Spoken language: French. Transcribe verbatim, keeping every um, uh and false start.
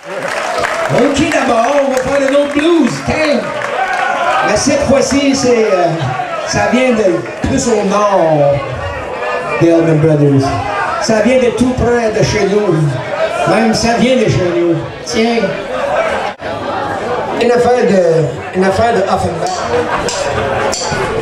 Ok, d'abord, on va faire un autre blues. Tiens. Mais cette fois-ci, c'est, euh, ça vient de plus au nord des Allman Brothers. Ça vient de tout près de chez nous. Même ça vient de chez nous. Tiens. Une affaire de, une affaire de Offenbach.